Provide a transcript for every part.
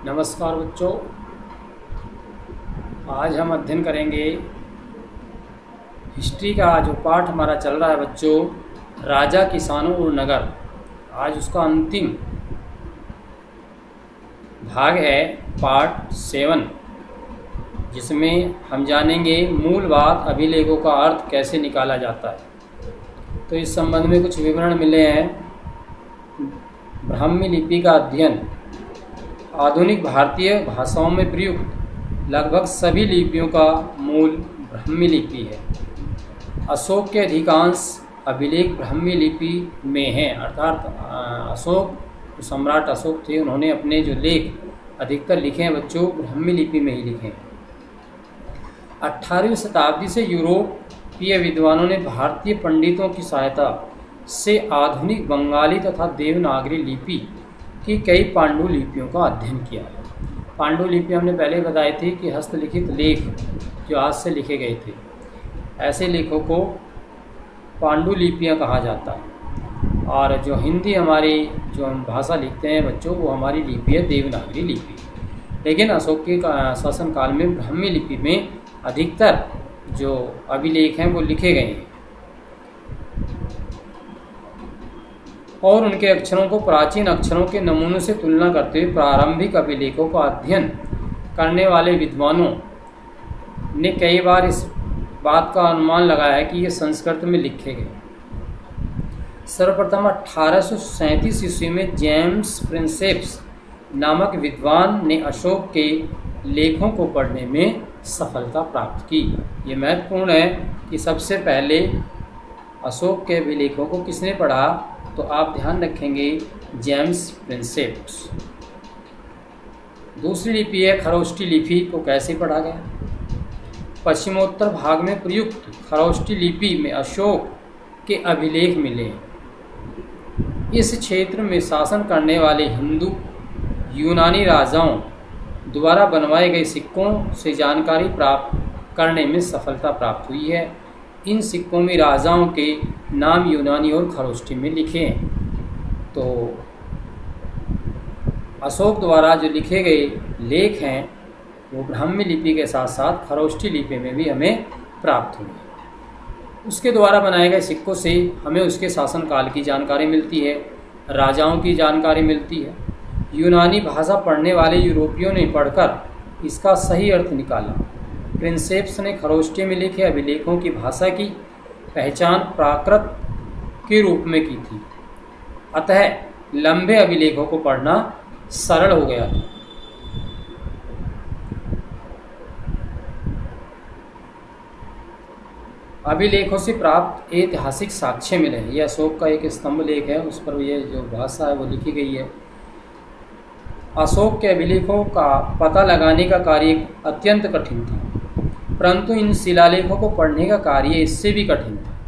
नमस्कार बच्चों, आज हम अध्ययन करेंगे हिस्ट्री का जो पाठ हमारा चल रहा है बच्चों, राजा किसानों और नगर। आज उसका अंतिम भाग है पार्ट 7, जिसमें हम जानेंगे मूल बात अभिलेखों का अर्थ कैसे निकाला जाता है। तो इस संबंध में कुछ विवरण मिले हैं। ब्राह्मी लिपि का अध्ययन आधुनिक भारतीय भाषाओं में प्रयुक्त लगभग सभी लिपियों का मूल ब्राह्मी लिपि है। अशोक के अधिकांश अभिलेख ब्राह्मी लिपि में हैं, अर्थात अशोक सम्राट अशोक थे, उन्होंने अपने जो लेख अधिकतर लिखे हैं बच्चों ब्राह्मी लिपि में ही लिखे हैं। 18वीं शताब्दी से यूरोपीय विद्वानों ने भारतीय पंडितों की सहायता से आधुनिक बंगाली तथा देवनागरी लिपि की कई पांडुलिपियों का अध्ययन किया है। पांडुलिपि हमने पहले बताई थी कि हस्तलिखित लेख जो हाथ से लिखे गए थे, ऐसे लेखों को पांडुलिपियाँ कहा जाता है। और जो हिंदी हमारी जो हम भाषा लिखते हैं बच्चों, वो हमारी लिपि है देवनागरी लिपि। लेकिन अशोक के शासनकाल में ब्राह्मी लिपि में अधिकतर जो अभिलेख हैं वो लिखे गए हैं और उनके अक्षरों को प्राचीन अक्षरों के नमूनों से तुलना करते हुए प्रारंभिक अभिलेखों का अध्ययन करने वाले विद्वानों ने कई बार इस बात का अनुमान लगाया है कि ये संस्कृत में लिखे गए। सर्वप्रथम 1837 ईस्वी में जेम्स प्रिंसेप्स नामक विद्वान ने अशोक के लेखों को पढ़ने में सफलता प्राप्त की। ये महत्वपूर्ण है कि सबसे पहले अशोक के अभिलेखों को किसने पढ़ा, तो आप ध्यान रखेंगे जेम्स प्रिंसेप्स। दूसरी लिपि है खरोष्टी लिपि को कैसे पढ़ा गया। पश्चिमोत्तर भाग में प्रयुक्त खरोष्टी लिपि में अशोक के अभिलेख मिले हैं। इस क्षेत्र में शासन करने वाले हिंदू यूनानी राजाओं द्वारा बनवाए गए सिक्कों से जानकारी प्राप्त करने में सफलता प्राप्त हुई है। इन सिक्कों में राजाओं के नाम यूनानी और खरोष्टी में लिखे हैं। तो अशोक द्वारा जो लिखे गए लेख हैं वो ब्राह्मी लिपि के साथ साथ खरोष्टी लिपि में भी हमें प्राप्त हुए। उसके द्वारा बनाए गए सिक्कों से हमें उसके शासनकाल की जानकारी मिलती है, राजाओं की जानकारी मिलती है। यूनानी भाषा पढ़ने वाले यूरोपियों ने पढ़कर इसका सही अर्थ निकाला। प्रिंसेप्स ने खरोष्टी में लिखे अभिलेखों की भाषा की पहचान प्राकृत के रूप में की थी, अतः लंबे अभिलेखों को पढ़ना सरल हो गया था। अभिलेखों से प्राप्त ऐतिहासिक साक्ष्य मिले हैं। यह अशोक का एक स्तंभ लेख है, उस पर यह जो भाषा है वो लिखी गई है। अशोक के अभिलेखों का पता लगाने का कार्य अत्यंत कठिन था, परंतु इन शिलालेखों को पढ़ने का कार्य इससे भी कठिन था।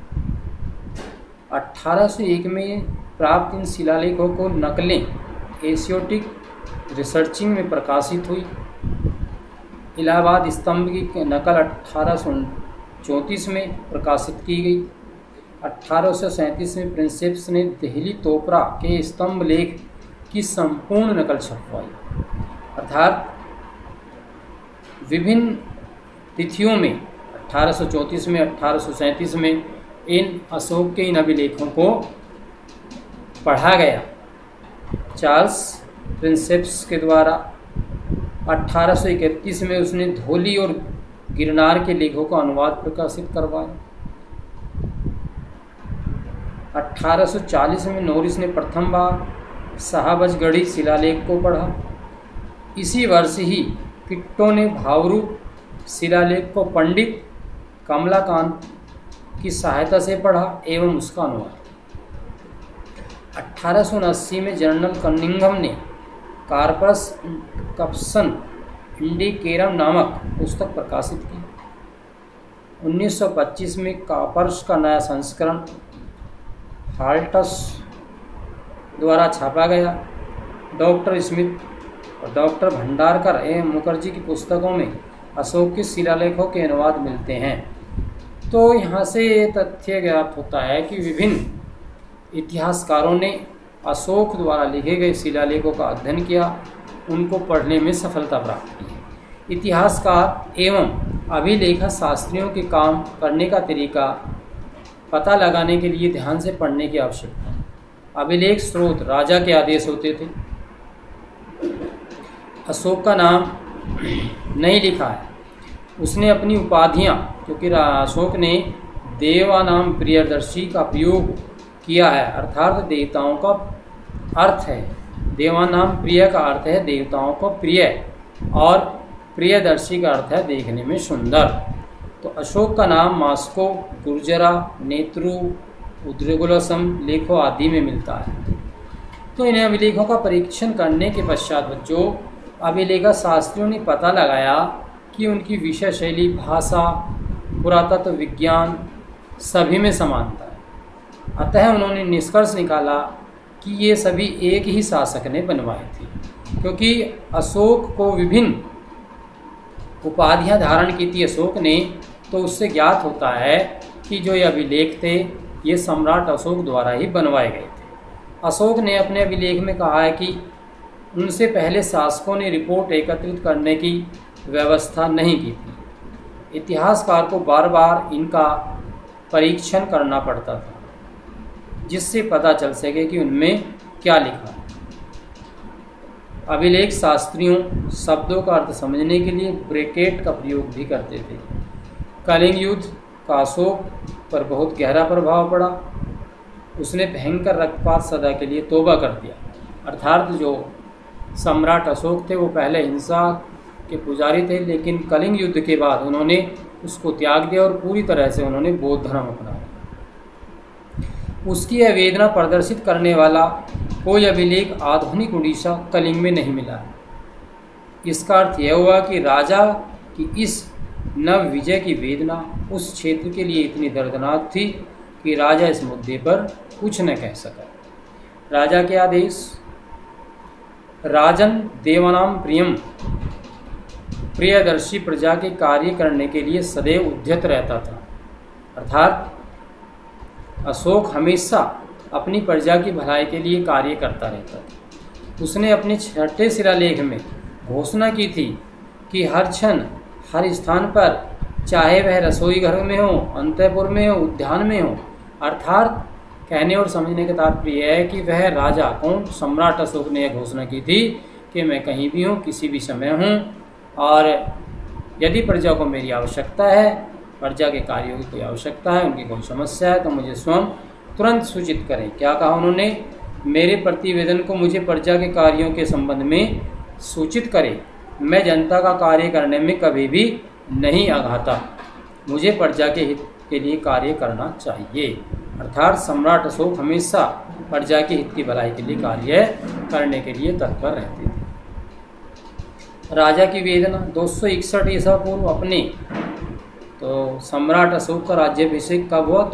1801 में प्राप्त इन शिलालेखों को नकलें एशियोटिक रिसर्चिंग में प्रकाशित हुई। इलाहाबाद स्तंभ की नकल 1834 में प्रकाशित की गई। 1837 में प्रिंसेप्स ने दिल्ली तोपरा के स्तंभ लेख की संपूर्ण नकल छपवाई। अर्थात विभिन्न तिथियों में 1834 में 1837 में इन अशोक के इन अभिलेखों को पढ़ा गया चार्ल्स प्रिंसेप्स के द्वारा। 1831 में उसने धोली और गिरनार के लेखों का अनुवाद प्रकाशित करवाया। 1840 में नॉरिस ने प्रथम बार साहबजगढ़ी शिलालेख को पढ़ा। इसी वर्ष ही किट्टो ने भावरू शिलालेख को पंडित कमलाकांत की सहायता से पढ़ा एवं उसका अनुवाद। 1879 में जनरल कनिंघम ने कार्पस कप्सन इंडिकेरम नामक पुस्तक प्रकाशित की। 1925 में कार्पस का नया संस्करण हाल्टस द्वारा छापा गया। डॉक्टर स्मिथ और डॉक्टर भंडारकर एवं मुखर्जी की पुस्तकों में अशोक के शिलालेखों के अनुवाद मिलते हैं। तो यहाँ से ये तथ्य ज्ञात होता है कि विभिन्न इतिहासकारों ने अशोक द्वारा लिखे गए शिलालेखों का अध्ययन किया उनको पढ़ने में सफलता प्राप्त की है। इतिहासकार एवं अभिलेख शास्त्रियों के काम करने का तरीका पता लगाने के लिए ध्यान से पढ़ने की आवश्यकता है। अभिलेख स्रोत राजा के आदेश होते थे। अशोक का नाम नहीं लिखा है, उसने अपनी उपाधियाँ, क्योंकि अशोक ने देवानाम प्रियदर्शी का प्रयोग किया है, अर्थात देवताओं का अर्थ है, देवानाम प्रिय का अर्थ है देवताओं को प्रिय, और प्रियदर्शी का अर्थ है देखने में सुंदर। तो अशोक का नाम मास्को, गुर्जरा, नेत्रु, उद्रेगुलसम लेखों आदि में मिलता है। तो इन अभिलेखों का परीक्षण करने के पश्चात बच्चों अभिलेख शास्त्रियों ने पता लगाया कि उनकी विषय शैली, भाषा, पुरातत्व विज्ञान सभी में समानता है। अतः उन्होंने निष्कर्ष निकाला कि ये सभी एक ही शासक ने बनवाए थे, क्योंकि अशोक को विभिन्न उपाधियां धारण की थी अशोक ने, तो उससे ज्ञात होता है कि जो ये अभिलेख थे ये सम्राट अशोक द्वारा ही बनवाए गए थे। अशोक ने अपने अभिलेख में कहा है कि उनसे पहले शासकों ने रिपोर्ट एकत्रित करने की व्यवस्था नहीं की थी। इतिहासकार को बार बार इनका परीक्षण करना पड़ता था, जिससे पता चल सके कि उनमें क्या लिखा है। अभिलेख शास्त्रियों शब्दों का अर्थ समझने के लिए ब्रैकेट का प्रयोग भी करते थे। कलिंग युद्ध का अशोक पर बहुत गहरा प्रभाव पड़ा। उसने भयंकर रक्तपात सदा के लिए तौबा कर दिया। अर्थात जो सम्राट अशोक थे वो पहले हिंसा के पुजारी थे, लेकिन कलिंग युद्ध के बाद उन्होंने उसको त्याग दिया और पूरी तरह से उन्होंने बौद्ध धर्म अपनाया। उसकी यह वेदना प्रदर्शित करने वाला कोई अभिलेख आधुनिक उड़ीसा कलिंग में नहीं मिला है। इसका अर्थ यह हुआ कि राजा की इस नव विजय की वेदना उस क्षेत्र के लिए इतनी दर्दनाक थी कि राजा इस मुद्दे पर कुछ न कह सका। राजा के आदेश, राजन देवानाम प्रियम, प्रियदर्शी प्रजा के कार्य करने के लिए सदैव उद्यत रहता था। अर्थात अशोक हमेशा अपनी प्रजा की भलाई के लिए कार्य करता रहता था। उसने अपने 6ठे शिलालेख में घोषणा की थी कि हर क्षण हर स्थान पर, चाहे वह रसोई घर में हो, अंतःपुर में हो, उद्यान में हो, अर्थात कहने और समझने का तात्पर्य है कि वह राजा कौन, सम्राट अशोक ने यह घोषणा की थी कि मैं कहीं भी हूँ, किसी भी समय हूँ, और यदि प्रजा को मेरी आवश्यकता है, प्रजा के कार्यों की कोई आवश्यकता है, उनकी कोई समस्या है, तो मुझे स्वयं तुरंत सूचित करें। क्या कहा उन्होंने? मेरे प्रतिवेदन को मुझे प्रजा के कार्यों के संबंध में सूचित करें। मैं जनता का कार्य करने में कभी भी नहीं आघाता। मुझे प्रजा के हित के लिए कार्य करना चाहिए। अर्थात सम्राट अशोक हमेशा प्रजा के हित की भलाई के लिए कार्य करने के लिए तत्पर रहते थे। राजा की वेदना 261 ईसा पूर्व अपने, तो सम्राट अशोक का राज्याभिषेक कब हुआ?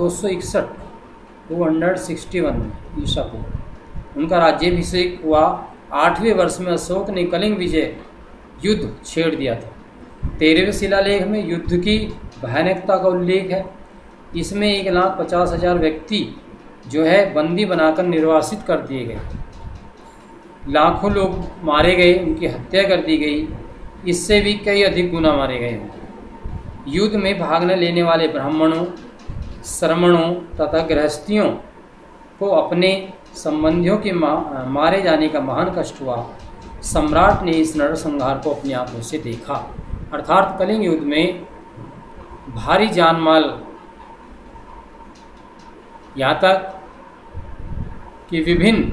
261 में ईसा पूर्व उनका राज्याभिषेक हुआ। 8वें वर्ष में अशोक ने कलिंग विजय युद्ध छेड़ दिया था। 13वें शिलालेख में युद्ध की भयानकता का उल्लेख है। इसमें 1,50,000 व्यक्ति जो है बंदी बनाकर निर्वासित कर दिए गए। लाखों लोग मारे गए, उनकी हत्या कर दी गई। इससे भी कई अधिक गुना मारे गए। युद्ध में भाग न लेने वाले ब्राह्मणों, श्रमणों तथा गृहस्थियों को अपने संबंधियों के मारे जाने का महान कष्ट हुआ। सम्राट ने इस नरसंहार को अपनी आंखों से देखा। अर्थात कलिंग युद्ध में भारी जानमाल, यहाँ तक कि विभिन्न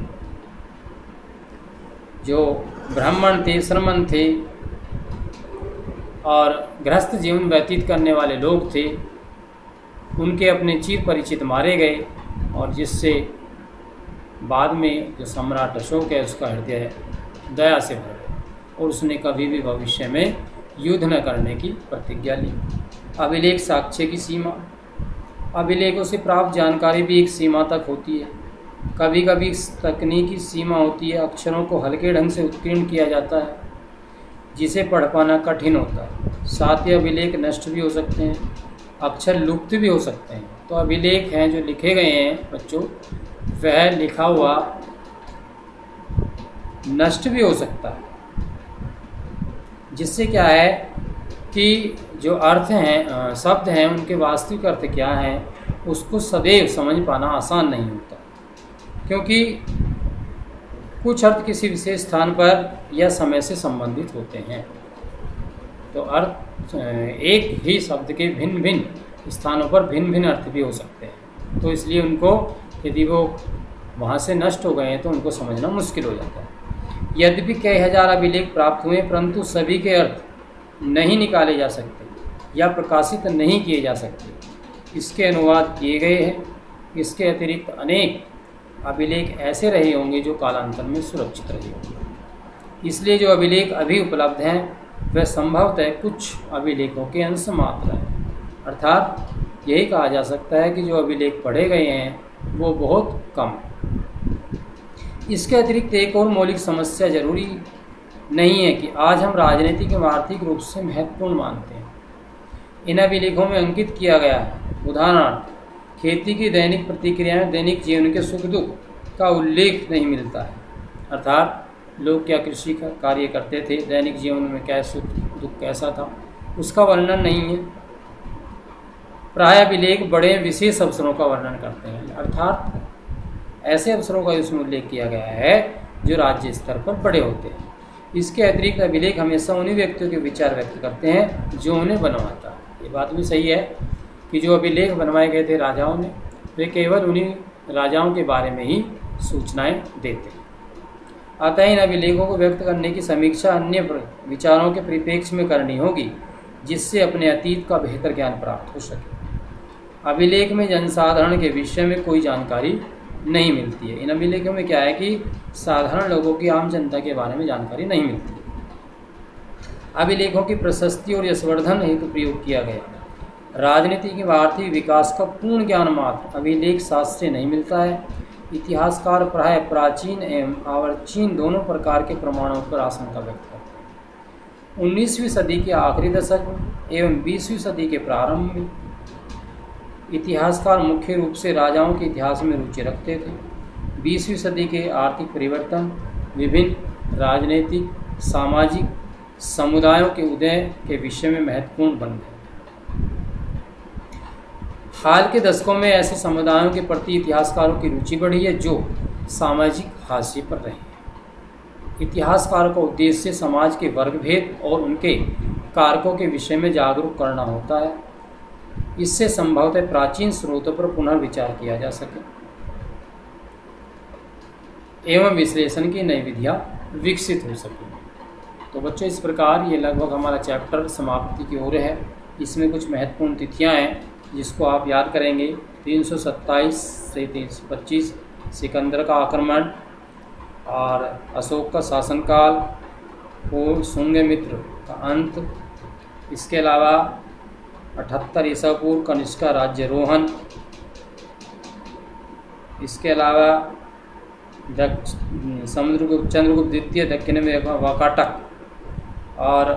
जो ब्राह्मण थे, श्रमण थे और गृहस्थ जीवन व्यतीत करने वाले लोग थे, उनके अपने चिर परिचित मारे गए, और जिससे बाद में जो सम्राट अशोक है उसका हृदय दया से भर गया और उसने कभी भी भविष्य में युद्ध न करने की प्रतिज्ञा ली। अभिलेख साक्ष्य की सीमा, अभिलेखों से प्राप्त जानकारी भी एक सीमा तक होती है। कभी कभी तकनीकी सीमा होती है, अक्षरों को हल्के ढंग से उत्कीर्ण किया जाता है जिसे पढ़ पाना कठिन होता है। साथ ही अभिलेख नष्ट भी हो सकते हैं, अक्षर लुप्त भी हो सकते हैं। तो अभिलेख हैं जो लिखे गए हैं बच्चों, वह लिखा हुआ नष्ट भी हो सकता है। जिससे क्या है कि जो अर्थ हैं, शब्द हैं, उनके वास्तविक अर्थ क्या हैं उसको सदैव समझ पाना आसान नहीं होता, क्योंकि कुछ अर्थ किसी विशेष स्थान पर या समय से संबंधित होते हैं। तो अर्थ एक ही शब्द के भिन्न भिन्न स्थानों पर भिन्न भिन्न अर्थ भी हो सकते हैं, तो इसलिए उनको यदि वो वहाँ से नष्ट हो गए हैं तो उनको समझना मुश्किल हो जाता है। यद्यपि कई हजार अभिलेख प्राप्त हुए, परंतु सभी के अर्थ नहीं निकाले जा सकते या प्रकाशित नहीं किए जा सकते। इसके अनुवाद किए गए हैं। इसके अतिरिक्त अनेक अभिलेख ऐसे रहे होंगे जो कालांतर में सुरक्षित रहे होंगे। इसलिए जो अभिलेख अभी उपलब्ध हैं वह संभवतः कुछ अभिलेखों के अंश मात्र हैं, अर्थात यही कहा जा सकता है कि जो अभिलेख पढ़े गए हैं वो बहुत कम है। इसके अतिरिक्त एक और मौलिक समस्या जरूरी नहीं है कि आज हम राजनीतिक एवं आर्थिक रूप से महत्वपूर्ण मानते हैं। इन अभिलेखों में अंकित किया गया है, उदाहरणार्थ खेती की दैनिक प्रतिक्रियाएं, दैनिक जीवन के सुख दुख का उल्लेख नहीं मिलता है, अर्थात लोग क्या कृषि का कार्य करते थे, दैनिक जीवन में क्या सुख दुख कैसा था, उसका वर्णन नहीं है। प्राय अभिलेख बड़े विशेष अवसरों का वर्णन करते हैं, अर्थात ऐसे अवसरों का इसमें उल्लेख किया गया है जो राज्य स्तर पर बड़े होते हैं। इसके अतिरिक्त अभिलेख हमेशा उन्हीं व्यक्तियों के विचार व्यक्त करते हैं जो उन्हें बनवाता है। ये बात भी सही है कि जो अभिलेख बनवाए गए थे राजाओं ने, वे केवल उन्हीं राजाओं के बारे में ही सूचनाएं देते हैं। अतः इन अभिलेखों को व्यक्त करने की समीक्षा अन्य विचारों के परिप्रेक्ष्य में करनी होगी, जिससे अपने अतीत का बेहतर ज्ञान प्राप्त हो सके। अभिलेख में जनसाधारण के विषय में कोई जानकारी नहीं मिलती है। इन अभिलेखों में क्या है कि साधारण लोगों की, आम जनता के बारे में जानकारी नहीं मिलती। अभिलेखों की प्रशस्ति और यशवर्धन हेतु प्रयोग किया गया राजनीतिक एवं आर्थिक विकास का पूर्ण ज्ञान मात्र अभिलेख शास्त्र से नहीं मिलता है। इतिहासकार प्राय प्राचीन एवं आवर्चीन दोनों प्रकार के प्रमाणों पर आशंका व्यक्त करते हैं। 19वीं सदी के आखिरी दशक एवं 20वीं सदी के प्रारंभ में इतिहासकार मुख्य रूप से राजाओं के इतिहास में रुचि रखते थे। 20वीं सदी के आर्थिक परिवर्तन विभिन्न राजनीतिक सामाजिक समुदायों के उदय के विषय में महत्वपूर्ण बन गए। हाल के दशकों में ऐसे समुदायों के प्रति इतिहासकारों की रुचि बढ़ी है जो सामाजिक हाशिए पर रहे हैं। इतिहासकारों का उद्देश्य समाज के वर्गभेद और उनके कारकों के विषय में जागरूक करना होता है। इससे संभवतः प्राचीन स्रोतों पर पुनर्विचार किया जा सके एवं विश्लेषण की नई विधियां विकसित हो सके। तो बच्चों, इस प्रकार ये लगभग हमारा चैप्टर समाप्ति की ओर है। इसमें कुछ महत्वपूर्ण तिथियां हैं जिसको आप याद करेंगे। 327 से 325 सिकंदर का आक्रमण और अशोक का शासनकाल और शुंगमित्र का अंत। इसके अलावा 78 ईसा पूर्व कनिष्क का राज्यरोहण। इसके अलावा चंद्रगुप्त द्वितीय दक्षिण में वाकाटक और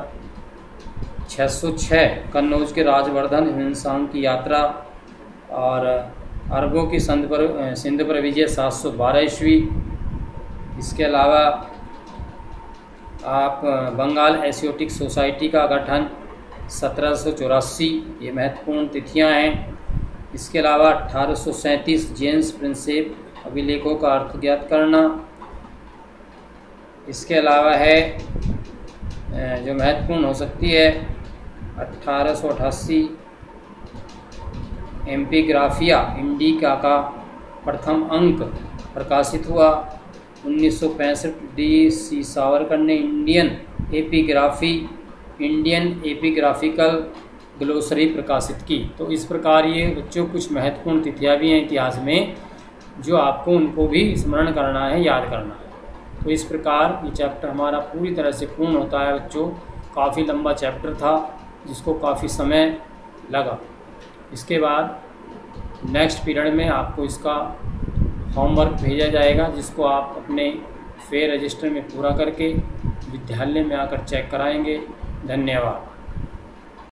606 कन्नौज के राजवर्धन हिमसांग की यात्रा और अरबों की सिंध पर विजय 712 ईस्वी। इसके अलावा आप बंगाल एशियोटिक सोसाइटी का गठन 1784, ये महत्वपूर्ण तिथियां हैं। इसके अलावा 1837 जेम्स प्रिंसेप अभिलेखों का अर्थ ज्ञात करना। इसके अलावा है जो महत्वपूर्ण हो सकती है 1888 एम्पीग्राफिया इंडिका का प्रथम अंक प्रकाशित हुआ। 1965 डी.सी. सावरकर ने इंडियन एपिग्राफिकल ग्लोसरी प्रकाशित की। तो इस प्रकार ये बच्चों कुछ महत्वपूर्ण तिथियां भी हैं इतिहास में जो आपको उनको भी स्मरण करना है, याद करना है। तो इस प्रकार ये चैप्टर हमारा पूरी तरह से पूर्ण होता है बच्चों। काफ़ी लंबा चैप्टर था जिसको काफ़ी समय लगा। इसके बाद नेक्स्ट पीरियड में आपको इसका होमवर्क भेजा जाएगा जिसको आप अपने फेयर रजिस्टर में पूरा करके विद्यालय में आकर चेक कराएंगे। धन्यवाद।